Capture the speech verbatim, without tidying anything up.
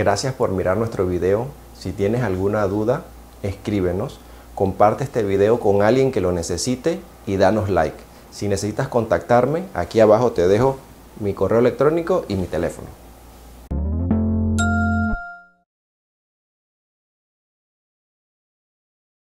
Gracias por mirar nuestro video. Si tienes alguna duda, escríbenos. Comparte este video con alguien que lo necesite y danos like. Si necesitas contactarme, aquí abajo te dejo mi correo electrónico y mi teléfono.